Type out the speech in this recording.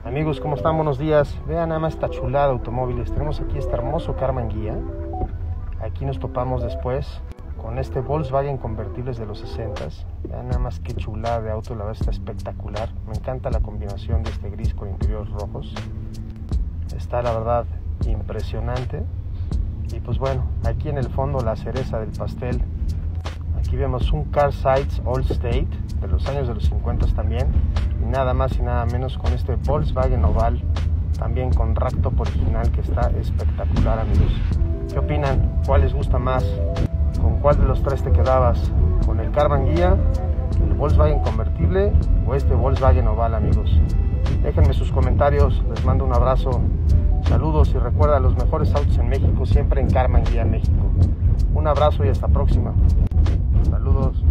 Amigos, ¿cómo están? Buenos días. Vean nada más esta chulada de automóviles. Tenemos aquí este hermoso Karmann Ghia. Aquí nos topamos después con este Volkswagen convertibles de los 60s. Vean nada más qué chulada de auto, la verdad está espectacular. Me encanta la combinación de este gris con interiores rojos. Está la verdad impresionante. Y pues bueno, aquí en el fondo la cereza del pastel. Aquí vemos un Car Sights All-State de los años de los 50 también. Y nada más y nada menos con este Volkswagen Oval, también con racktop original, que está espectacular, amigos. ¿Qué opinan? ¿Cuál les gusta más? ¿Con cuál de los tres te quedabas? ¿Con el Karmann Ghia, el Volkswagen convertible o este Volkswagen Oval, amigos? Déjenme sus comentarios, les mando un abrazo, saludos y recuerda, los mejores autos en México siempre en Karmann Ghia México. Un abrazo y hasta próxima. Saludos.